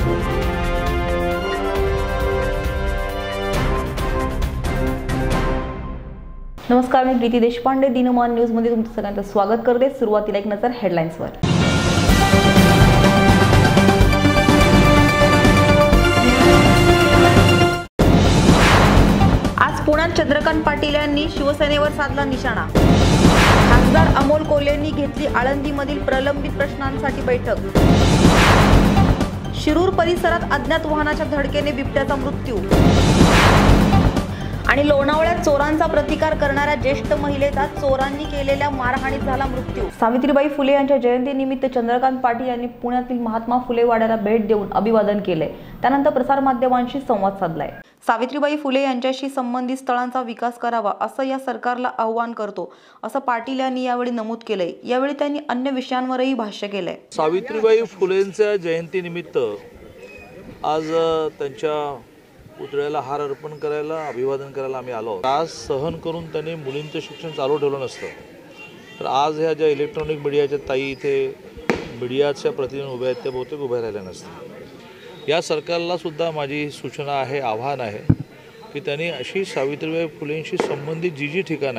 नमस्कार, मी प्रीती देशपांडे. दिनमान न्यूज मध्ये तुमचं सगळ्यांचं स्वागत करते. सुरुवातीला एक नजर हेडलाईन्सवर. आज पुण्यात चंद्रकांत पाटील यांनी शिवसेनेवर साधला निशाणा. खासदार अमोल कोल्हेंनी घेतली आळंदीमधील प्रलंबित प्रश्नांसाठी बैठक. शिरूर परिसरात अज्ञात वाहनाच्या धडकेने बिबट्याचा मृत्यू. आणि लोणावळ्यात चोरांचा प्रतिकार करणाऱ्या ज्येष्ठ महिलेचा चोरांनी केलेल्या मारहाणीत झाला मृत्यू. सावित्रीबाई फुले यांच्या जयंतीनिमित्त चंद्रकांत पाटील यांनी पुण्यातील महात्मा फुले वाड्याला भेट देऊन अभिवादन केले. त्यानंतर प्रसारमाध्यमांशी संवाद साधलाय. सावित्रीबाई फुले यांच्याशी संबंधित स्थळांचा विकास करावा असं या सरकारला आव्हान करतो, असं पाटील यांनी यावेळी नमूद केलंय. यावेळी त्यांनी अन्य विषयांवरही भाष्य केलंय. सावित्रीबाई फुलेंच्या जयंतीनिमित्त आज त्यांच्या पुतळ्याला हार अर्पण करायला, अभिवादन करायला आम्ही आलो. त्रास सहन करून त्यांनी मुलींचं शिक्षण चालू ठेवलं नसतं तर आज ह्या ज्या इलेक्ट्रॉनिक मीडियाच्या ताई इथे मीडियाच्या प्रतिनिधी उभ्या आहेत त्या बहुतेक उभ्या राहिल्या नसतात. या सरकारला सुद्धा माझी सूचना आहे, आव्हान आहे की त्यांनी अशी सावित्रीबाई फुलेंशी संबंधित जी ठिकाणं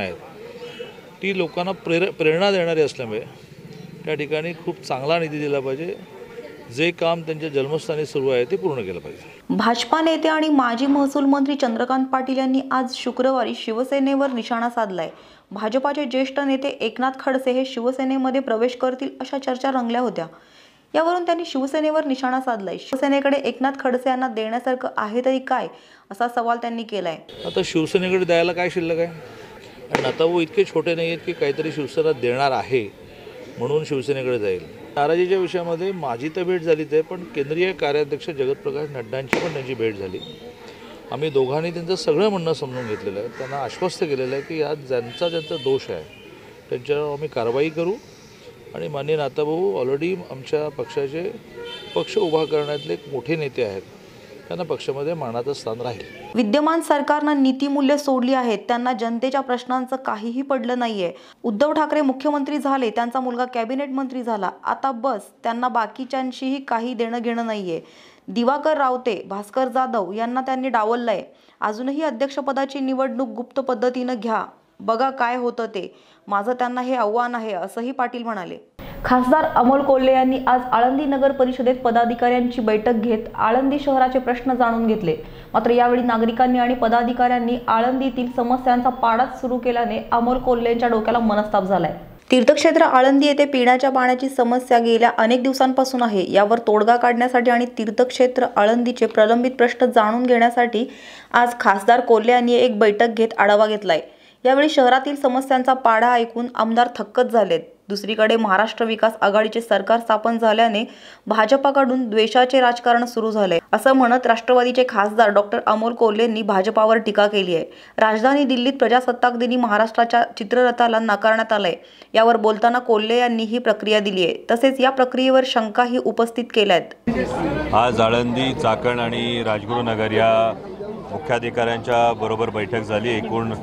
आहेत ती लोकांना प्रेरणा देणारी असल्यामुळे त्या ठिकाणी खूप चांगला निधी दिला पाहिजे. जे काम त्यांच्या जन्मस्थानी सुरू आहे ते पूर्ण केलं पाहिजे. भाजपा नेते आणि माजी महसूल मंत्री चंद्रकांत पाटील यांनी आज शुक्रवारी शिवसेनेवर निशाणा साधलाय. भाजपाचे ज्येष्ठ नेते एकनाथ खडसे हे शिवसेनेमध्ये प्रवेश करतील अशा चर्चा रंगल्या होत्या. यावरून त्यांनी शिवसेनेवर निशाणा साधलाय. शिवसेनेकडे एकनाथ खडसे यांना देण्यासारखं आहे तरी काय, असा सवाल त्यांनी केलाय. आता शिवसेनेकडे द्यायला काय शिल्लक आहे? आणि आता वो इतके छोटे नाही आहेत की काहीतरी शिवसेना देणार आहे म्हणून शिवसेनेकडे जाईल. नाराजीच्या विषयामध्ये माझी तर भेट झालीच आहे, पण केंद्रीय कार्याध्यक्ष जगतप्रकाश नड्डांची पण त्यांची भेट झाली. आम्ही दोघांनी त्यांचं सगळं म्हणणं समजून घेतलेलं आहे. त्यांना आश्वस्त केलेलं आहे की यात ज्यांचा दोष आहे त्यांच्यावर आम्ही कारवाई करू. आणि माननीय नाताभाऊ ऑलरेडी आमच्या पक्षाचे पक्ष उभा करण्यातले एक मोठे नेते आहेत, त्यांना पक्षामध्ये मानाचं स्थान राहील. विद्यमान सरकारनं नीतिमूल्य सोडली आहेत. त्यांना जनतेच्या प्रश्नांचं काहीही पडलं नाहीये. उद्धव ठाकरे मुख्यमंत्री झाले, त्यांचा मुलगा कॅबिनेट मंत्री झाला. आता बस, त्यांना बाकीच्यांशीही काही देणं घेणं नाहीये. दिवाकर रावते, भास्कर जाधव यांना त्यांनी डावललंय. अजूनही अध्यक्षपदाची निवडणूक गुप्त पद्धतीनं घ्या, बघा काय होतं ते. माझं त्यांना हे आव्हान आहे, असंही पाटील म्हणाले. खासदार अमोल कोल्हे यांनी आज आळंदी नगर परिषदेत पदाधिकाऱ्यांची बैठक घेत आळंदी शहराचे प्रश्न जाणून घेतले. मात्र यावेळी नागरिकांनी आणि पदाधिकाऱ्यांनी आळंदीतील समस्यांचा पाडाच सुरू केल्याने अमोल कोल्हेंच्या डोक्याला मनस्ताप झालाय. तीर्थक्षेत्र आळंदी येथे पिण्याच्या पाण्याची समस्या गेल्या अनेक दिवसांपासून आहे. यावर तोडगा काढण्यासाठी आणि तीर्थक्षेत्र आळंदीचे प्रलंबित प्रश्न जाणून घेण्यासाठी आज खासदार कोल्हे यांनी एक बैठक घेत आढावा घेतलाय. यावेळी शहरातील समस्यांचा पाढा ऐकून आमदार थक्कच झालेत. दुसरीकडे महाराष्ट्र विकास आघाडीचे सरकार स्थापन झाल्याने भाजपाकडून द्वेषाचे राजकारण सुरू झाले, असं म्हणत राष्ट्रवादीचे खासदार डॉक्टर अमोल कोल्हेंनी भाजपावर टीका केली आहे. राजधानी दिल्लीत प्रजासत्ताक दिनी महाराष्ट्राच्या चित्ररथाला नाकारण्यात आलंय. यावर बोलताना कोल्हे यांनी ही प्रक्रिया दिली आहे. तसेच या प्रक्रियेवर शंकाही उपस्थित केल्या आहेत. आज आळंदी, चाकण आणि राजगुरुनगर या मुख्याधिकाऱ्यांच्या बरोबर बैठक झाली. एकूण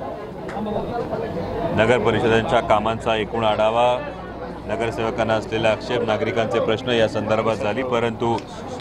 नगर परिषदांच्या कामांचा एकूण आढावा, नगरसेवकांना असलेले आक्षेप, नागरिकांचे प्रश्न या संदर्भात झाली. परंतु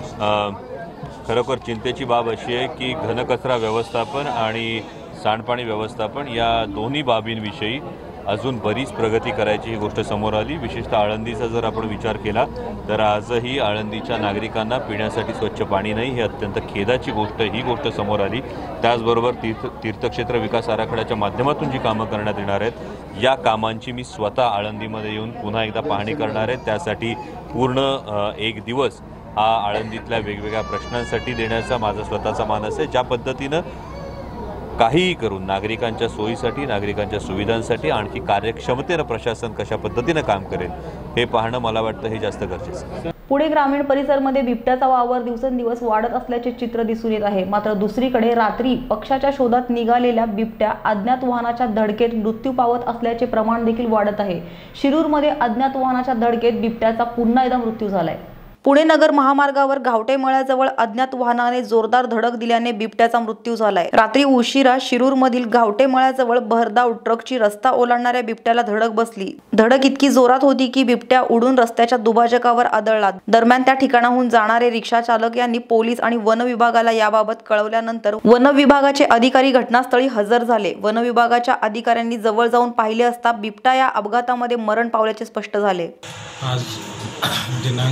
खरोखर चिंतेची बाब अशी आहे की घनकचरा व्यवस्थापन आणि सांडपाणी व्यवस्थापन या दोन्ही बाबींविषयी अजून बरीच प्रगती करायची ही गोष्ट समोर आली. विशेषतः आळंदीचा जर आपण विचार केला तर आजही आळंदीच्या नागरिकांना पिण्यासाठी स्वच्छ पाणी नाही, ही अत्यंत खेदाची गोष्ट ही गोष्ट समोर आली. त्याचबरोबर तीर्थक्षेत्र विकास आराखड्याच्या माध्यमातून जी कामं करण्यात येणार आहेत या कामांची मी स्वतः आळंदीमध्ये येऊन पुन्हा एकदा पाहणी करणार आहे. त्यासाठी पूर्ण एक दिवस हा आळंदीतल्या वेगवेगळ्या प्रश्नांसाठी देण्याचा माझा स्वतःचा मानस आहे. ज्या पद्धतीनं काहीही करून नागरिकांच्या सोयीसाठी, नागरिकांच्या सुविधांसाठी आणखी कार्यक्षमतेनं प्रशासन कशा पद्धतीनं काम करेल हे पाहणं मला वाटतं हे जास्त गरजेचं आहे. पुणे ग्रामीण परिसरमध्ये बिबट्याचा वावर दिवसेंदिवस वाढत असल्याचे चित्र दिसून येत आहे. मात्र दुसरीकडे रात्री पक्षाच्या शोधात निघालेल्या बिबट्या अज्ञात वाहनाच्या धडकेत मृत्यू पावत असल्याचे प्रमाण देखील वाढत आहे. शिरूरमध्ये अज्ञात वाहनाच्या धडकेत बिबट्याचा पुन्हा एकदा मृत्यू झालाय. पुणे नगर महामार्गावर घावटे मळ्याजवळ अज्ञात वाहनाने जोरदार धडक दिल्याने बिबट्याचा मृत्यू झालाय। रात्री उशिरा शिरूरमधील घावटे मळ्याजवळ भरधाव ट्रकची रस्ता ओलांडणाऱ्या बिबट्याला धडक बसली। धडक इतकी जोरात होती की बिबट्या उडून रस्त्याच्या दुभाजकावर आदळला। दरम्यान त्या ठिकाणाहून जाणारे रिक्षा चालक यांनी पोलीस आणि वन विभागाला याबाबत कळवल्यानंतर वन विभागाचे अधिकारी घटनास्थळी हजर झाले। वन विभागाच्या अधिकाऱ्यांनी जवळ जाऊन पाहिले असता बिबट्या या अपघातामध्ये मरण पावल्याचे स्पष्ट झाले। आज दिनांक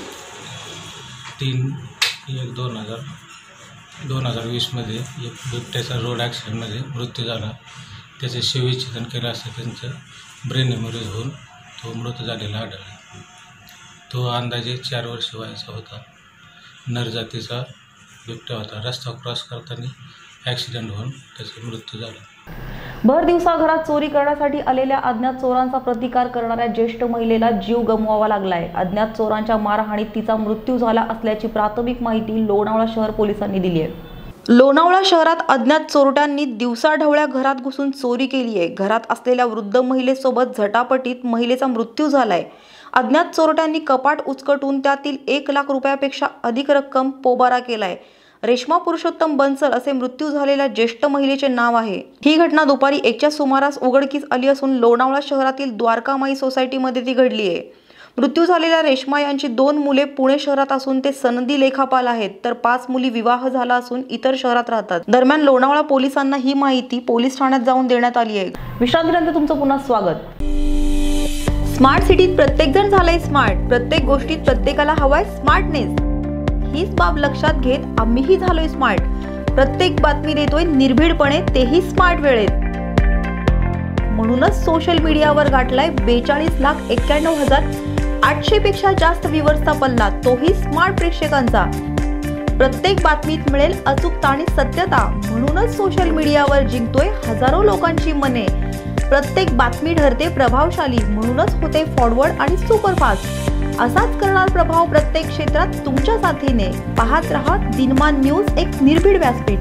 3/1/2020 मध्ये एक बिबट्याचा रोड ॲक्सिडेंटमध्ये मृत्यू झाला। त्याचे शवविच्छेदन केलं असता त्यांचं ब्रेन हेमरेज होऊन तो मृत झालेला आढळला। तो अंदाजे 4 वर्ष वयाचा होता। नर जातीचा बिबट्या होता। रस्ता क्रॉस करताना ॲक्सिडेंट होऊन त्याचा मृत्यू झाला। भर दिवसा घरात चोरी करण्यासाठी आलेल्या अज्ञात चोरांचा प्रतिकार करणाऱ्या ज्येष्ठ महिलेला जीव गमवावा लागलाय। अज्ञात चोरांच्या मारहाणीत तिचा मृत्यू झाला असल्याची प्राथमिक माहिती लोणावळा शहर पोलिसांनी दिली आहे। लोणावळा शहरात अज्ञात चोरट्यांनी दिवसाढवळ्या घरात घुसून चोरी केली आहे। घरात असलेल्या वृद्ध महिलेसोबत झटापटीत महिलेचा मृत्यू झालाय। अज्ञात चोरट्यांनी कपाट उचकटून त्यातील 1 लाख रुपयापेक्षा अधिक रक्कम पोबारा केलाय। रेश्मा पुरुषोत्तम बन्सल असे मृत्यू झालेल्या ज्येष्ठ महिलेचे नाव आहे। ही घटना दुपारी 1च्या सुमारास उघडकीस आली असून लोणावळा शहरातील द्वारकामाई सोसायटीमध्ये ती घडली आहे। मृत्यू झालेल्या रेश्मा यांची 2 मुले पुणे शहरात असून ते सनदी लेखापाल आहेत, तर 5 मुली विवाह झाला असून इतर शहरात राहतात। दरम्यान लोणावळा पोलिसांना ही माहिती पोलीस ठाण्यात जाऊन देण्यात आली आहे। विश्रांतीनंतर तुमचं पुन्हा स्वागत। स्मार्ट सिटीत प्रत्येकजण झालाय स्मार्ट। प्रत्येक गोष्टीत प्रत्येकाला हवाय स्मार्टनेस। हीच बाब लक्षात घेत आम्हीही झालोय स्मार्ट। प्रत्येक बातमी देतोय निर्भीडपणे, तेही स्मार्ट वेळेत। म्हणूनच सोशल मीडियावर गाठलाय 42,91,800 पेक्षा जास्त व्ह्यूअर्सचा पल्ला, तोही स्मार्ट प्रेक्षकांचा। प्रत्येक बातमीत मिळेल अचूकता आणि सत्यता, म्हणूनच सोशल मीडियावर जिंकतोय हजारो लोकांची मने। प्रत्येक बातमी ठरते प्रभावशाली, म्हणूनच होते फॉरवर्ड आणि सुपरफास्ट। असाच करणार प्रभाव प्रत्येक क्षेत्रात तुमच्या साथीने। पाहत रहा दिनमान न्यूज, एक निर्भीड व्यासपीठ।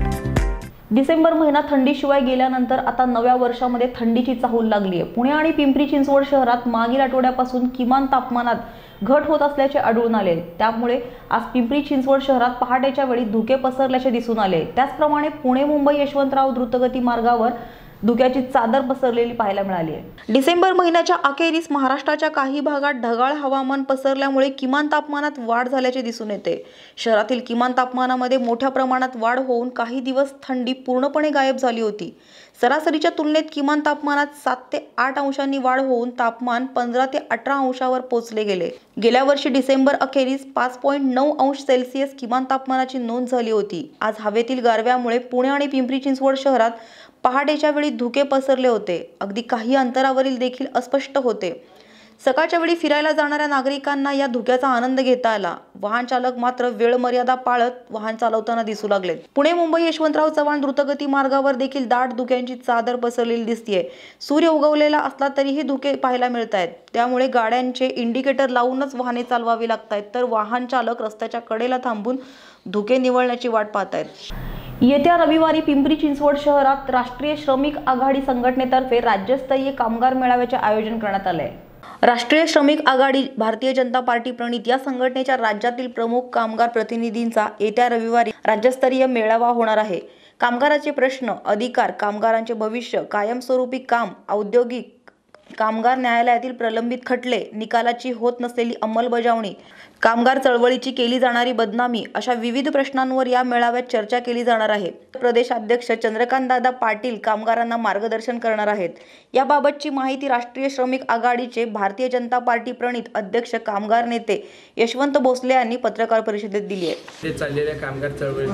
डिसेंबर महिना थंडीशिवाय गेल्यानंतर आता नव्या वर्षामध्ये थंडीची चाहूल लागली आहे। पुणे आणि पिंपरी चिंचवड शहरात मागील आठवड्यापासून किमान तापमानात घट होत असल्याचे आढळून आले। त्यामुळे आज पिंपरी चिंचवड शहरात पहाटेच्या वेळी धुके पसरल्याचे दिसून आले। त्याचप्रमाणे पुणे मुंबई यशवंतराव द्रुतगती मार्गावर धुक्याची चादर पसरलेली पाहायला मिळाली आहे। डिसेंबर महिन्याच्या अखेरीस महाराष्ट्राच्या काही भागात ढगाळ हवामान पसरल्यामुळे किमान तापमानात वाढ झाल्याचे दिसून येते। शहरातील किमान तापमानामध्ये मोठ्या प्रमाणात वाढ होऊन काही दिवस थंडी पूर्णपणे गायब झाली होती। सरासरीच्या तुलनेत किमान तापमानात 7 ते 8 अंशांनी वाढ होऊन तापमान 15 ते 18 अंशावर पोहोचले गेले। गेल्या वर्षी डिसेंबर अखेरीस 5.9 अंश सेल्सिअस किमान तापमानाची नोंद झाली होती। आज हवेतील गारव्यामुळे पुणे आणि पिंपरी चिंचवड शहरात पहाटेच्या वेळी धुके पसरले होते। अगदी काही अंतरावरील देखील अस्पष्ट होते। सकाळच्या वेळी फिरायला जाणाऱ्या नागरिकांना या धुक्याचा आनंद घेता आला। वाहन चालक मात्र वेळ मर्यादा पाळत वाहन चालवताना दिसू लागले। पुणे मुंबई यशवंतराव चव्हाण द्रुतगती मार्गावर देखील दाट धुक्यांची चादर पसरलेली दिसतेय। सूर्य उगवलेला असला तरीही धुके पाहायला मिळत आहेत। त्यामुळे गाड्यांचे इंडिकेटर लावूनच वाहने चालवावी लागतात, तर वाहन चालक रस्त्याच्या कडेला थांबून धुके निवळण्याची वाट पाहत आहेत। येत्या रविवारी पिंपरी चिंचवड शहरात राष्ट्रीय श्रमिक आघाडी संघटनेतर्फे राज्यस्तरीय कामगार मेळाव्याचे आयोजन करण्यात आले आहे। राष्ट्रीय श्रमिक आघाडी भारतीय जनता पार्टी प्रणित या संघटनेच्या राज्यातील प्रमुख कामगार प्रतिनिधींचा येत्या रविवारी राज्यस्तरीय मेळावा होणार आहे। कामगाराचे प्रश्न, अधिकार, कामगारांचे भविष्य, कायमस्वरूपी काम, औद्योगिक कामगार न्यायालयातील प्रलंबित खटले, निकालाची होत नसलेली अंमलबजावणी, कामगार चळवळीची केली जाणारी बदनामी अशा विविध प्रश्नांवर या मेळाव्यात चर्चा केली जाणार आहे। प्रदेशाध्यक्ष चंद्रकांतदादा पाटील कामगारांना मार्गदर्शन करणार आहेत। याबाबतची माहिती राष्ट्रीय श्रमिक आघाडीचे भारतीय जनता पार्टी प्रणित अध्यक्ष कामगार नेते यशवंत भोसले यांनी पत्रकार परिषदेत दिली आहे। ते चाललेल्या कामगार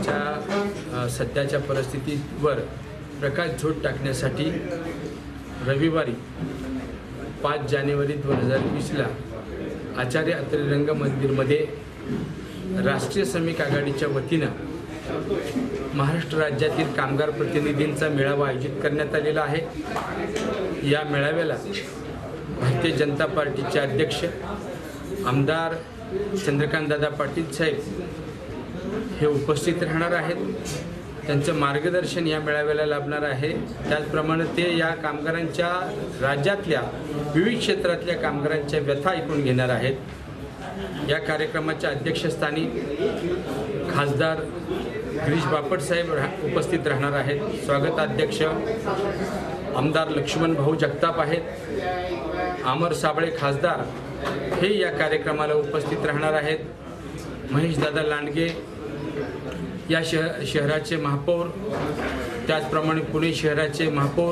चळवळीच्या सध्याच्या परिस्थितीवर प्रकाशझोत टाकण्यासाठी रविवारी 5 जानेवारी 2020ला आचार्य अत्रे रंग मंदिरमध्ये राष्ट्रीय श्रमिक आघाडीच्या वतीनं महाराष्ट्र राज्यातील कामगार प्रतिनिधींचा मेळावा आयोजित करण्यात आलेला आहे। या मेळाव्याला भारतीय जनता पार्टीचे अध्यक्ष आमदार चंद्रकांतदादा पाटील साहेब हे उपस्थित राहणार आहेत। त्यांचं मार्गदर्शन या मेळाव्याला लाभणार आहे। त्याचप्रमाणे ते या कामगारांच्या राज्यातल्या विविध क्षेत्रातल्या कामगारांच्या व्यथा ऐकून घेणार आहेत। या कार्यक्रमाच्या अध्यक्षस्थानी खासदार गिरीश बापट साहेब उपस्थित राहणार आहेत. स्वागताध्यक्ष आमदार लक्ष्मण भाऊ जगताप आहेत. अमर साबळे खासदार हे या कार्यक्रमाला उपस्थित राहणार आहेत. महेशदादा लांडगे या शहराचे महापौर, त्याचप्रमाणे पुणे शहराचे महापौर,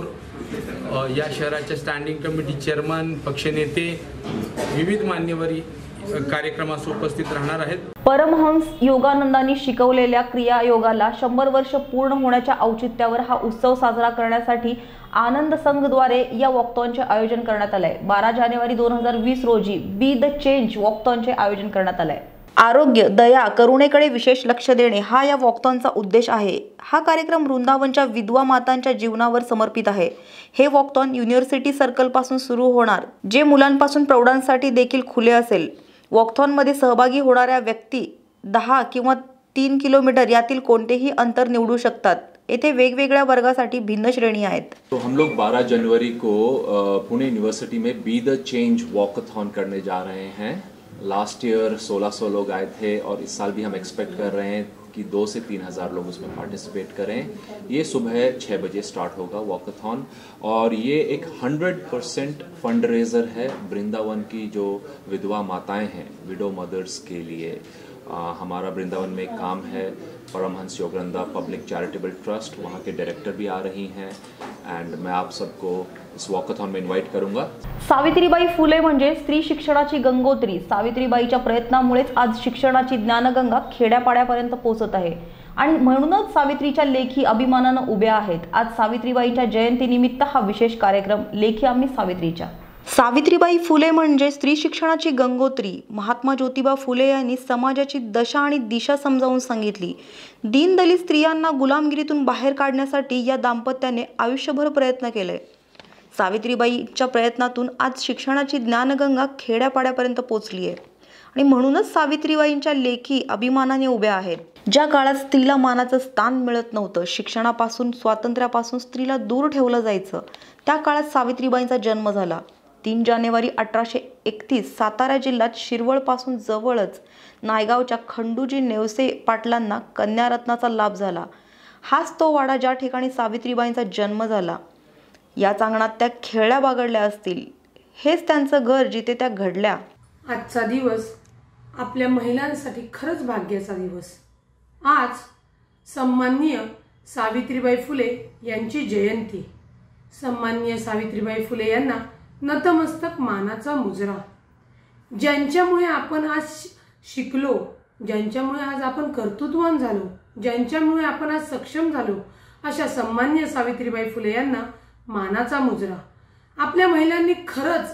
या शहराचे स्टँडिंग कमिटी चेअरमन, पक्षनेते, विविध मान्यवरी कार्यक्रमास उपस्थित राहणार आहेत. परमहंस योगानंदांनी शिकवलेल्या क्रिया योगाला 100 वर्ष पूर्ण होण्याच्या औचित्यावर हा उत्सव साजरा करण्यासाठी आनंद संघद्वारे या वॉकथॉनचे आयोजन करण्यात आले. 12 जानेवारी 2020 रोजी बी द चेंज वॉकथॉनचे आयोजन करण्यात आले. आरोग्य, दया, करुणेकडे विशेष लक्ष देणे हा या वॉकथॉनचा उद्देश आहे. हा कार्यक्रम वृंदावनच्या विधवा मातांच्या जीवनावर समर्पित आहे. हे वॉकथॉन युनिव्हर्सिटी सर्कल पासून सुरू होणार, जे मुलांपासून प्रौढांसाठी देखील खुले असेल. वॉकथॉनमध्ये सहभागी होणाऱ्या व्यक्ती 10 किंवा 3 किलोमीटर यातील कोणतेही अंतर निवडू शकतात. येथे वेगवेगळ्या वर्गासाठी भिन्न श्रेणी आहेत. तो हम लोग 12 जनवरी को पुणे यूनिवर्सिटी में बी द चेंज वॉकथॉन करने जा रहे हैं. लास्ट ईयर 1600 लोग आए थे और इस साल भी हम एक्सपेक्ट कर रहे हैं कि 2 से 3 हज़ार लोग उसमें पार्टिसिपेट करें. ये सुबह 6 बजे स्टार्ट होगा वॉकथॉन और ये एक 100% फंड रेजर है वृंदावन की जो विधवा माताएं हैं, विडो मदर्स के लिए. हमारा वृंदावन में एक काम है, Paramahansa Yogananda public charitable trust, वहाँ के डायरेक्टर भी आ रही हैं एंड मैं आप सबको इस वॉकथॉन में इन्वाइट करूंगा. सावित्रीबाई फुले म्हणजे स्त्री शिक्षणाची गंगोत्री. सावित्रीबाईच्या प्रयत्नामुळेच आज शिक्षणाची ज्ञानगंगा खेड्यापाड्यापर्यंत पोहोचत आहे आणि म्हणूनच सावित्रीच्या लेखी अभिमानानं उभ्या आहेत. आज सावित्रीबाईच्या जयंतीनिमित्त हा विशेष कार्यक्रम लेखी आम्ही सावित्रीच्या. सावित्रीबाई फुले म्हणजे स्त्री शिक्षणाची गंगोत्री. महात्मा ज्योतिबा फुले यांनी समाजाची दशा आणि दिशा समजावून सांगितली. दीनदलित स्त्रियांना गुलामगिरीतून बाहेर काढण्यासाठी या दाम्पत्याने आयुष्यभर प्रयत्न केले. सावित्रीबाईंच्या प्रयत्नातून आज शिक्षणाची ज्ञानगंगा खेड्यापाड्यापर्यंत पोहोचली आहे आणि म्हणूनच सावित्रीबाईंच्या लेखी अभिमानाने उभ्या आहेत. ज्या काळात स्त्रीला मानाचं स्थान मिळत नव्हतं, शिक्षणापासून, स्वातंत्र्यापासून स्त्रीला दूर ठेवलं जायचं, त्या काळात सावित्रीबाईंचा जन्म झाला. 3 जानेवारी 1831 सातारा जिल्ह्यात शिरवळपासून जवळच नायगावच्या खंडूजी नेवसे पाटलांना कन्यारत्नाचा लाभ झाला. हाच तो वाडा ज्या ठिकाणी सावित्रीबाईंचा जन्म झाला. या अंगणात त्या खेळल्या बागडल्या असतील. हेच त्यांचं घर जिथे त्या घडल्या. आजचा दिवस आपल्या महिलांसाठी खरंच भाग्याचा दिवस. आज सन्माननीय सावित्रीबाई फुले यांची जयंती. सन्माननीय सावित्रीबाई फुले यांना नतमस्तक मानाचा मुजरा. ज्यांच्यामुळे आपण आज शिकलो, ज्यांच्यामुळे आज आपण कर्तृत्ववान झालो, ज्यांच्यामुळे आपण आज सक्षम झालो, अशा सन्माननीय सावित्रीबाई फुले यांना मानाचा मुजरा. आपल्या महिलांनी खरंच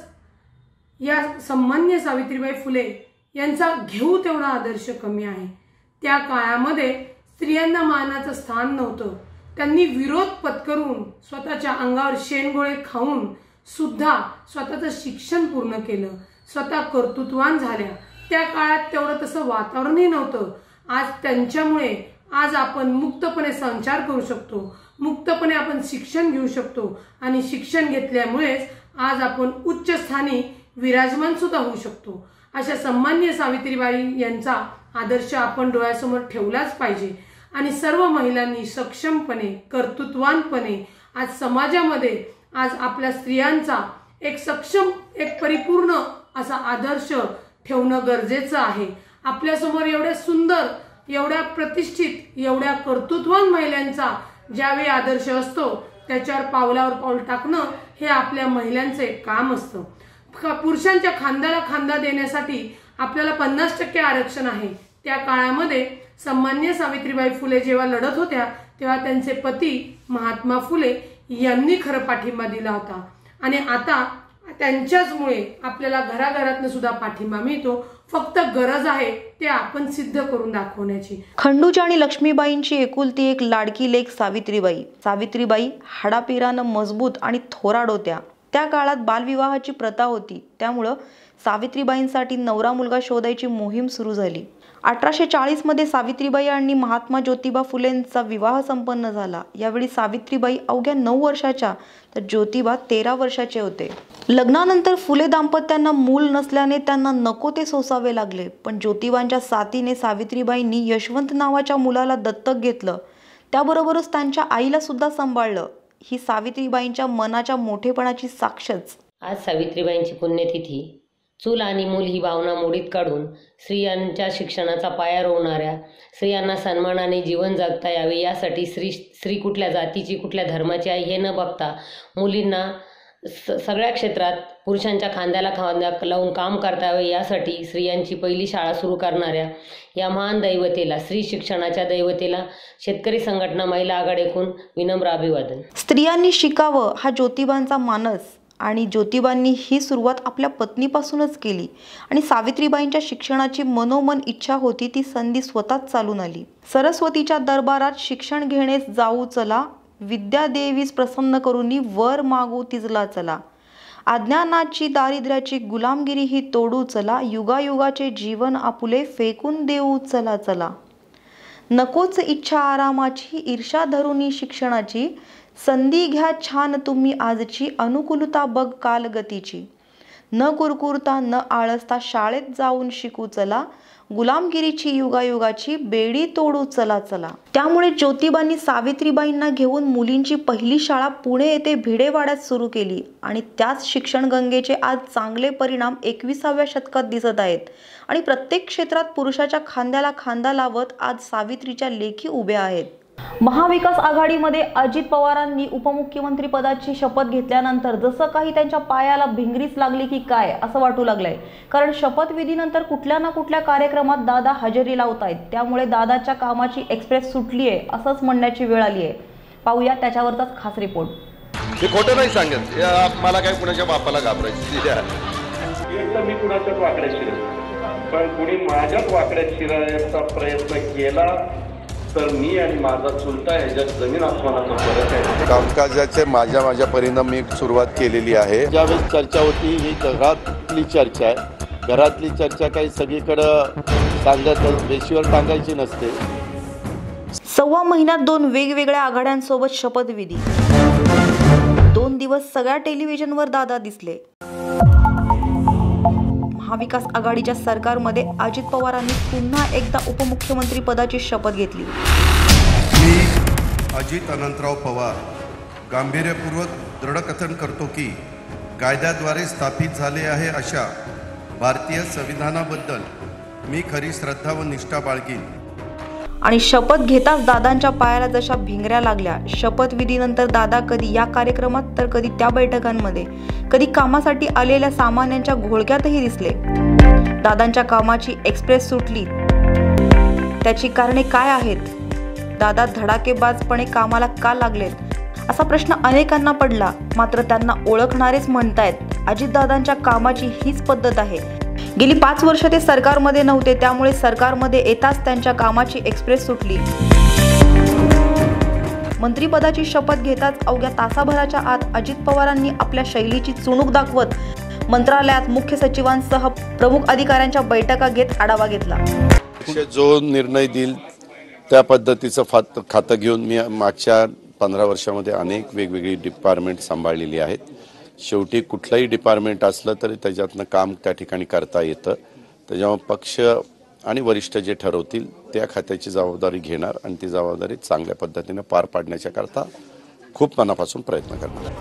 या सन्माननीय सावित्रीबाई फुले यांचा घेऊ तेवढा आदर्श कमी आहे. त्या काळामध्ये स्त्रियांना मानाचं स्थान नव्हतं. त्यांनी विरोध पत्करून स्वतःच्या अंगावर शेणगोळे खाऊन सुद्धा स्वतःचं शिक्षण पूर्ण केलं, स्वतः कर्तृत्ववान झाल्या. त्या काळात तेवढं तसं वातावरणही नव्हतं. आज त्यांच्यामुळे आज आपण मुक्तपणे संचार करू शकतो, मुक्तपणे आपण शिक्षण घेऊ शकतो आणि शिक्षण घेतल्यामुळेच आज आपण उच्च स्थानी विराजमान सुद्धा होऊ शकतो. अशा सन्माननीय सावित्रीबाई यांचा आदर्श आपण डोळ्यासमोर ठेवलाच पाहिजे आणि सर्व महिलांनी सक्षमपणे, कर्तृत्ववानपणे आज समाजामध्ये आज आपल्या स्त्रियांचा एक सक्षम, एक परिपूर्ण असा आदर्श ठेवणं गरजेचं आहे. आपल्यासमोर एवढ्या सुंदर, एवढ्या प्रतिष्ठित, एवढ्या कर्तृत्ववान महिलांचा ज्यावेळी आदर्श असतो त्याच्यावर पावलावर पाऊल टाकणं हे आपल्या महिलांचं एक काम असतं. पुरुषांच्या खांद्याला खांदा देण्यासाठी आपल्याला 50% आरक्षण आहे. त्या काळामध्ये सन्माननीय सावित्रीबाई फुले जेव्हा लढत होत्या तेव्हा त्यांचे पती महात्मा फुले यांनी खरं पाठिंबा दिला होता आणि आता त्यांच्याचमुळे आपल्याला घराघरातनं सुद्धा पाठिंबा मिळतो. फक्त गरज आहे ते आपण सिद्ध करून दाखवण्याची. खंडूजी आणि लक्ष्मीबाईंची एकुलती एक लाडकी लेक सावित्रीबाई. सावित्रीबाई हाडापिरानं मजबूत आणि थोराड होत्या. त्या काळात बालविवाहाची प्रथा होती. त्यामुळं सावित्रीबाईंसाठी नवरा मुलगा शोधायची मोहीम सुरू झाली 1840 मध्ये सावित्रीबाई आणि महात्मा ज्योतिबा फुलेंचा विवाह संपन्न झाला. यावेळी सावित्रीबाई अवघ्या 9 वर्षाच्या तर ज्योतिबा 13 वर्षाचे होते. लग्नानंतर फुले दाम्पत्यांना मूल नसल्याने त्यांना नको ते सोसावे लागले. पण ज्योतिबांच्या साथीने सावित्रीबाईंनी यशवंत नावाच्या मुलाला दत्तक घेतलं. त्याबरोबरच त्यांच्या आईला सुद्धा सांभाळलं. ही सावित्रीबाईंच्या मनाच्या मोठेपणाची साक्षच. आज सावित्रीबाईंची पुण्यतिथी. चूल आणि मूल ही भावना मोडीत काढून स्त्रियांच्या शिक्षणाचा पाया रोवणाऱ्या, स्त्रियांना सन्मानाने जीवन जगता यावे यासाठी स्त्री कुठल्या जातीची, कुठल्या धर्माची आहे हे न बघता मुलींना सगळ्या क्षेत्रात पुरुषांच्या खांद्याला खांदा लावून काम करता यावे यासाठी स्त्रियांची पहिली शाळा सुरू करणाऱ्या या महान दैवतेला, स्त्री शिक्षणाच्या दैवतेला शेतकरी संघटना महिला आघाडीकडून विनम्र अभिवादन. स्त्रियांनी शिकावं हा ज्योतिबांचा मानस आणि ज्योतिबांनी ही सुरुवात आपल्या पत्नीपासूनच केली आणि सावित्रीबाईंच्या शिक्षणाची मनोमन इच्छा होती ती संधी स्वतःच चालून आली. सरस्वतीच्या दरबारात शिक्षण घेणेस जाऊ चला, विद्या देवीस प्रसन्न करूनी वर मागू तिजला चला, अज्ञानाची दारिद्र्याची गुलामगिरी ही तोडू चला, युगायुगाचे जीवन आपुले फेकून देऊ चला चला, नकोच इच्छा आरामाची ईर्षा धरुनी शिक्षणाची, संधी घ्या छान तुम्ही आजची अनुकूलता बघ कालगतीची, न कुरकुरता न आळसता शाळेत जाऊन शिकू चला, गुलामगिरीची युगायुगाची बेडी तोडू चला चला. त्यामुळे ज्योतिबांनी सावित्रीबाईंना घेऊन मुलींची पहिली शाळा पुणे येथे भिडेवाड्यात सुरू केली आणि त्याच शिक्षण गंगेचे आज चांगले परिणाम 21व्या शतकात दिसत आहेत आणि प्रत्येक क्षेत्रात पुरुषाच्या खांद्याला खांदा लावत आज सावित्रीच्या लेखी उभ्या आहेत. महाविकास आघाडीमध्ये अजित पवारांनी उपमुख्यमंत्री पदाची शपथ घेतल्यानंतर जसं काही त्यांच्या पायाला भिंगरीच लागली की काय असं वाटू लागलंय. कारण शपथविधीनंतर कुठल्या ना कुठल्या कार्यक्रमात दादा हजेरी लावत आहेत. त्यामुळे दादाच्या कामाची एक्सप्रेस सुटली आहे असंच म्हणण्याची वेळ आली आहे. पाहूया त्याच्यावरचाच खास रिपोर्ट. हे खोटं नाही सांगत, मला काय कुणाच्या बापाला घाबरायची तर मी कुणाच्याच वाकड्यात शिरत, पण कुणी माझ्याच वाकड्यात शिरायचा प्रयत्न केला तर मी आणि माझा चुलता ह्याच्यात जमीन आसमानाचा फरक आहे. कामकाजाचे माझ्या परिणाम मी सुरुवात केलेली आहे. ज्यावेळेस चर्चा होती ही घरातली चर्चा आहे. घरातली चर्चा काही सगळीकडं सांगत बेशीवर टांगायची नसते. 1.25 महिन्यात 2 वेगवेगळ्या आघाड्यांसोबत शपथविधी. 2 दिवस सगळ्या टेलिव्हिजनवर दादा दिसले. महाविकास आघाडीच्या सरकारमध्ये अजित पवारांनी पुन्हा एकदा उपमुख्यमंत्री पदाची शपथ घेतली. मी अजित अनंतराव पवार गांभीर्यपूर्वक दृढकथन करतो की कायद्याद्वारे स्थापित झाले आहे अशा भारतीय संविधानाबद्दल मी खरी श्रद्धा व निष्ठा बाळगीन. आणि शपथ घेताच दादांच्या पायाला जशा भिंगऱ्या लागल्या. शपथविधीनंतर दादा कधी या कार्यक्रमात तर कधी त्या बैठकांमध्ये, कधी कामासाठी आलेल्या सामान्यांच्या घोळक्यातही दिसले. दादांच्या कामाची एक्सप्रेस सुटली. त्याची कारणे काय आहेत? दादा धडाकेबाजपणे कामाला का लागलेत असा प्रश्न अनेकांना पडला. मात्र त्यांना ओळखणारेच म्हणतायत अजितदादांच्या कामाची हीच पद्धत आहे. गेली 5 वर्ष ते सरकारमध्ये नव्हते, त्यामुळे सरकारमध्ये येताच त्यांच्या कामाची एक्सप्रेस सुटली. मंत्रिपदाची शपथ घेताच अवघ्या तासाभराच्या आत अजित पवारांनी आपल्या शैलीची चुणूक दाखवत मंत्रालयात मुख्य सचिवांसह प्रमुख अधिकाऱ्यांच्या बैठका घेत आढावा घेतला. जो निर्णय देईल त्या पद्धतीचं खातं घेऊन मी मागच्या 15 वर्षामध्ये अनेक वेगवेगळी डिपार्टमेंट सांभाळलेली आहेत. शेवटी कुठलंही डिपार्टमेंट असलं तरी त्याच्यातनं काम त्या ठिकाणी करता येतं. त्याच्यामुळे पक्ष आणि वरिष्ठ जे ठरवतील त्या खात्याची जबाबदारी घेणार आणि ती जबाबदारी चांगल्या पद्धतीने पार पाडण्याच्या करता खूप मनापासून प्रयत्न करणार.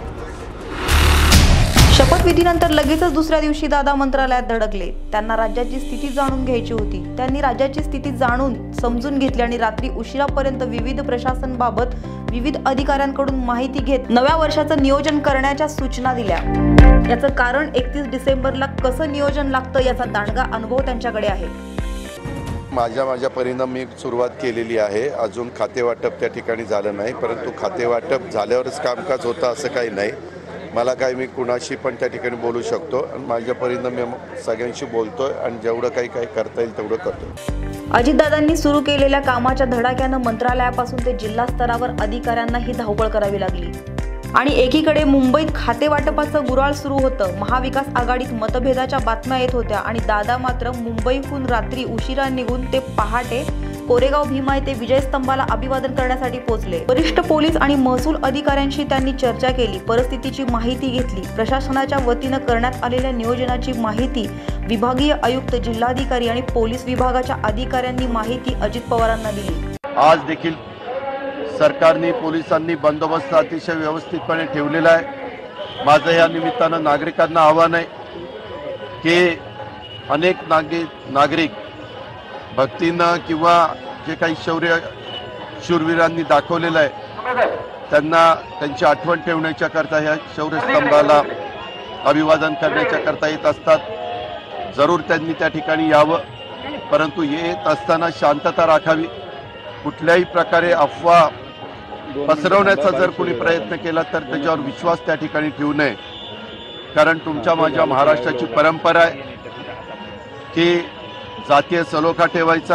शपथविधीनंतर लगेचच दुसऱ्या दिवशी दादा मंत्रालयात धडकले. त्यांना राज्याची स्थिती जाणून घ्यायची होती. त्यांनी राज्याची स्थिती जाणून समजून घेतली आणि रात्री उशिरापर्यंत विविध प्रशासनाबाबत विविध अधिकाऱ्यांकडून माहिती घेत नव्या वर्षाचं नियोजन करण्याच्या सूचना दिल्या. याचं कारण 31 डिसेंबरला कसं नियोजन लागतं याचा दांडगा अनुभव त्यांच्याकडे आहे. माझ्या परिणाम मी सुरुवात केलेली आहे. अजून खातेवाटप त्या ठिकाणी झालं नाही, परंतु खातेवाटप झाल्यावरच कामकाज होतं असं काही नाही. मला काय मी कुणाशी पण त्या ठिकाणी बोलू शकतो आणि माझ्या परिणाम मी सगळ्यांशी बोलतोय आणि जेवढं काही करता येईल तेवढं करतो. अजितदादांनी सुरू केलेल्या कामाच्या धडाक्यानं मंत्रालयापासून ते जिल्हा स्तरावर अधिकाऱ्यांना ही धावपळ करावी लागली. आणि एकीकडे मुंबईत खाते वाटपाचं गुराळ सुरू होतं. महाविकास आघाडीत मतभेदाच्या बातम्या येत होत्या आणि दादा मात्र मुंबईहून रात्री उशिरा निघून ते पहाटे कोरेगाव भीमा येथे विजयस्तंभाला अभिवादन करण्यासाठी पोहोचले. वरिष्ठ पोलीस आणि महसूल अधिकाऱ्यांशी त्यांनी चर्चा केली, परिस्थितीची माहिती घेतली. प्रशासनाच्या वतीनं करण्यात आलेल्या नियोजनाची माहिती विभागीय आयुक्त, जिल्हाधिकारी आणि पोलीस विभागाच्या अधिकाऱ्यांनी माहिती अजित पवारांना दिली. आज देखील सरकारने पोलिसांनी बंदोबस्त अतिशय व्यवस्थितपणे ठेवलेला आहे. माझं या निमित्तानं नागरिकांना आव्हान आहे की अनेक नागरिक भक्तीनं किंवा जे काही शूरवीरांनी दाखवलेलं आहे त्यांना त्यांची आठवण ठेवण्याच्या करता ह्या शौर्यस्तंभाला अभिवादन करण्याच्या करता येत असतात. जरूर त्यांनी त्या ठिकाणी यावं, परंतु येत असताना शांतता राखावी. कुठल्याही प्रकारे अफवा पसरवण्याचा जर कोणी प्रयत्न केला तर त्याच्यावर विश्वास त्या ठिकाणी ठेवू नये. कारण तुमच्या माझ्या महाराष्ट्राची परंपरा आहे की जातीय सलोखा ठेवायचा.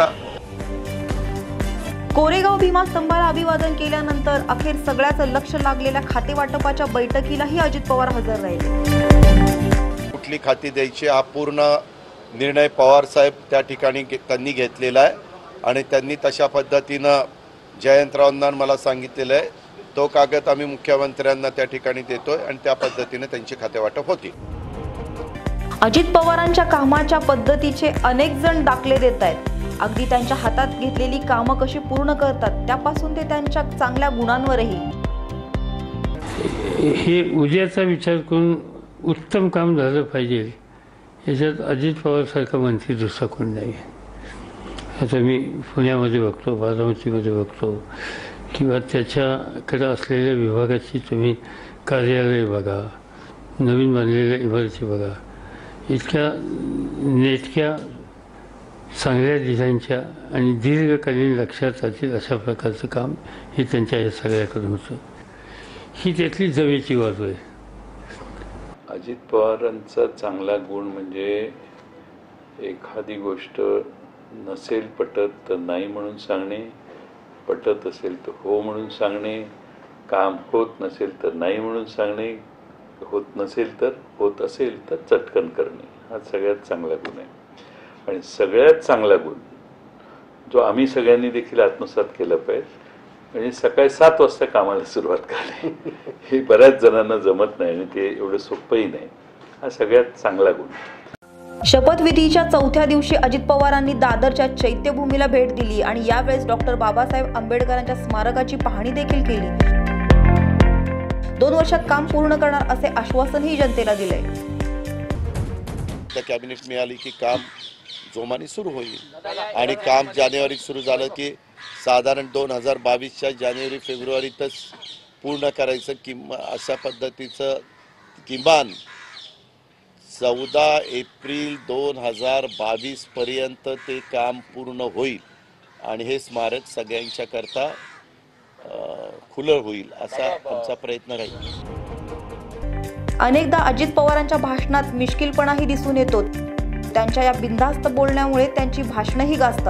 कोरेगाव भीमा स्तंभाला अभिवादन केल्यानंतर अखेर सगळ्याचं लक्ष लागलेल्या खाते वाटपाच्या बैठकीलाही अजित पवार हजर राहिले. कुठली खाती द्यायची हा पूर्ण निर्णय पवार साहेब त्या ठिकाणी त्यांनी घेतलेला आहे आणि त्यांनी तशा पद्धतीनं जयंतरावांना मला सांगितलेलं आहे. तो कागद आम्ही मुख्यमंत्र्यांना त्या ठिकाणी देतोय आणि त्या पद्धतीने त्यांची खाते वाटप होती. अजित पवारांच्या कामाच्या पद्धतीचे अनेक जण दाखले देत आहेत. अगदी त्यांच्या हातात घेतलेली कामं कशी पूर्ण करतात त्यापासून ते त्यांच्या चांगल्या गुणांवरही. हे उद्याचा विचार करून उत्तम काम झालं पाहिजे याच्यात अजित पवारसारखा मंत्री दुसरा कोण नाही. आता मी पुण्यामध्ये बघतो, बारामतीमध्ये बघतो किंवा त्याच्याकडे असलेल्या विभागाची तुम्ही कार्यालय बघा, नवीन बांधलेल्या इमारती बघा, इतक्या नेटक्या चांगल्या डिझाईनच्या आणि दीर्घकालीन लक्षात राहतील अशा प्रकारचं काम हे त्यांच्या या सगळ्याकडून होतं. ही त्यातली जमेची बाजू आहे. अजित पवारांचा चांगला गुण म्हणजे एखादी गोष्ट नसेल पटत तर नाही म्हणून सांगणे, पटत असेल तर हो म्हणून सांगणे, काम होत नसेल तर नाही म्हणून सांगणे, होत नसेल तर होत असेल तर चटकन करणे. हा सगळ्यात चांगला गुण आहे. आणि सगळ्यात चांगला गुण जो आम्ही सगळ्यांनी देखील आत्मसात केलं पाहिजे म्हणजे सकाळी 7 वाजता कामाला सुरुवात करणे. हे बऱ्याच जणांना जमत नाही आणि ते एवढं सोपंही नाही. हा सगळ्यात चांगला गुण. शपथविधीच्या चौथ्या दिवशी अजित पवारांनी दादरच्या चैत्यभूमीला भेट दिली आणि यावेळेस डॉक्टर बाबासाहेब आंबेडकरांच्या स्मारकाची पाहणी देखील केली. 2 वर्षात काम पूर्ण करणार असे आश्वासनही जनतेला दिले. कॅबिनेट मिळाली की काम जोमाने सुरू होईल आणि काम जानेवारीत सुरू झालं की साधारण 2022च्या जानेवारी फेब्रुवारीतच पूर्ण करायचं अशा पद्धतीचं किमान 14 एप्रिल 2022 पर्यंत ते काम पूर्ण होईल आणि हे स्मारक सगळ्यांच्या करता खुलं होईल असा आमचा प्रयत्न राहील. अनेकदा अजित पवारांच्या भाषणात मिश्किलपणाही दिसून येतो. त्यांच्या या बिनधास्त बोलण्यामुळे त्यांची भाषणंही गाजतात.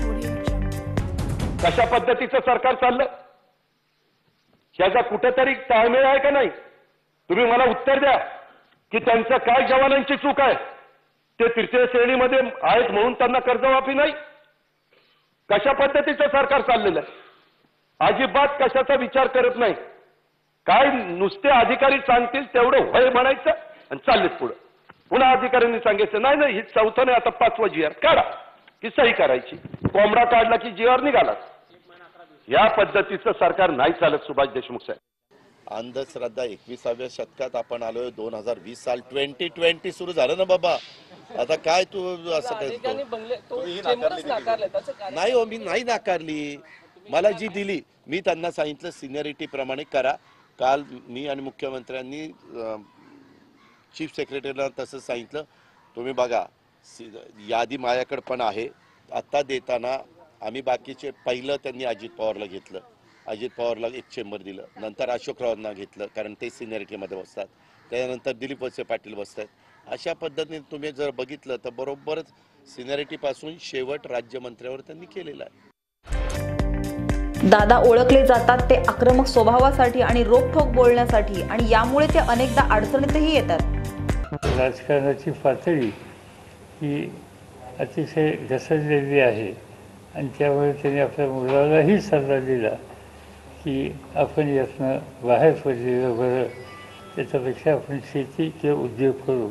कशा पद्धतीचं सरकार चाललं याचा कुठेतरी ताळमेळ आहे का नाही? तुम्ही मला उत्तर द्या की त्यांच्या काय जवानांची चूक आहे? ते तृतीय श्रेणीमध्ये आहेत म्हणून त्यांना कर्जमाफी नाही? कशा पद्धतीचं सरकार चाललेलं आहे? अजिबात कशाचा विचार करत नाही. काय नुसते अधिकारी सांगतील तेवढं होय म्हणायचं आणि चाललेत पुढं. पुन्हा अधिकाऱ्यांनी सांगायचं नाही नाही ही 4थं नाही आता 5वं GR काढा की सही करायची. कोंबडा काढला की GR निघाला. या पद्धतीचं सरकार नाही चालत सुभाष देशमुख साहेब. अंधश्रद्धा 21व्या शतकात आपण आलोय. 2020 साल 2020 सुरू झालं ना बाबा. आता काय तू असं करतो? नाही हो, मी नाही नाकारली. मला जी दिली मी त्यांना सांगितलं सिनियरिटी प्रमाणे करा. काल मी आणि मुख्यमंत्र्यांनी चीफ सेक्रेटरीला तसं सांगितलं. तुम्ही बघा यादी माझ्याकडे पण आहे. आत्ता देताना आम्ही बाकीचे पहिलं त्यांनी अजित पवारला घेतलं. अजित पवारला एक चेंबर दिलं. नंतर अशोकरावांना घेतलं कारण ते सिनियरिटीमध्ये बसतात. त्यानंतर दिलीप वळसे पाटील बसत आहेत. अशा पद्धतीने तुम्ही जर बघितलं तर बरोबरच सिनियरिटीपासून शेवट राज्यमंत्र्यावर त्यांनी केलेलं आहे. दादा ओळखले जातात ते आक्रमक स्वभावासाठी आणि रोखठोक बोलण्यासाठी, आणि यामुळे ते अनेकदा अडचणीतही येतात. राजकारणाची पातळी ही अतिशय घसरलेली आहे आणि त्यामुळे त्यांनी आपल्या मुलालाही सल्ला दिला की आपण यातनं बाहेर पडलेलं बरं, त्याच्यापेक्षा आपण शेती किंवा उद्योग करू.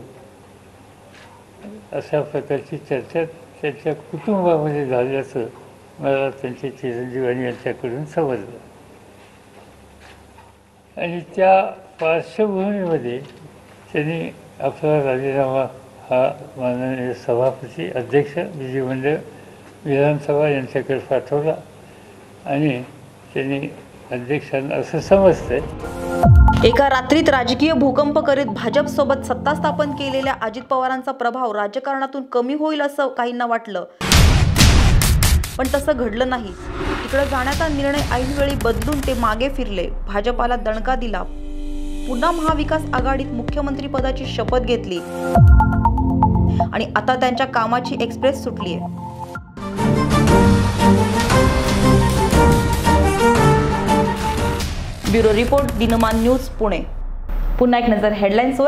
अशा प्रकारची चर्चा त्यांच्या कुटुंबामध्ये झाल्याचं मला त्यांचे चिरंजीवानी यांच्याकडून समजलं. आणि त्या पार्श्वभूमीमध्ये त्यांनी आपला राजीनामा हा माननीय सभापती अध्यक्ष विधिमंडळ विधानसभा यांच्याकडे पाठवला आणि त्यांनी अध्यक्षांना असं समजतंय एका रात्रीत राजकीय भूकंप करीत भाजपसोबत सत्ता स्थापन केलेल्या अजित पवारांचा प्रभाव राजकारणातून कमी होईल असं काहींना वाटलं, पण तसं घडलं नाही. तिकडे जाण्याचा निर्णय ऐनवेळी बदलून ते मागे फिरले, भाजपाला दणका दिला, पुन्हा महाविकास आघाडीत मुख्यमंत्री पदाची शपथ घेतली आणि आता त्यांच्या कामाची एक्सप्रेस सुटलीये. Bureau report, Dinman news, Pune. पुन्हा एक नजर हेडलाईन्सवर.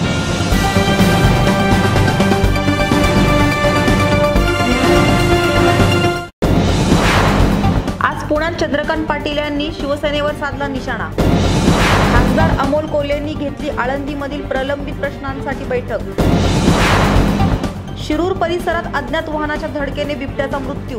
आज पुण्यात चंद्रकांत पाटील यांनी शिवसेनेवर साधला निशाणा. खासदार अमोल कोल्हेंनी घेतली आळंदीमधील प्रलंबित प्रश्नांसाठी बैठक. शिरूर परिसरात अज्ञात वाहनाच्या धडकेने बिबट्याचा मृत्यू.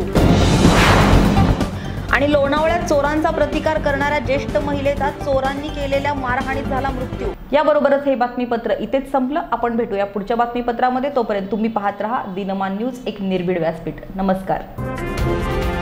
आणि लोणावळ्यात चोरांचा प्रतिकार करणाऱ्या ज्येष्ठ महिलेचा चोरांनी केलेल्या मारहाणीत झाला मृत्यू. याबरोबरच हे बातमीपत्र इथेच संपलं. आपण भेटूया पुढच्या बातमीपत्रामध्ये. तोपर्यंत तुम्ही पाहत रहा दिनमान न्यूज, एक निर्भीड व्यासपीठ. नमस्कार.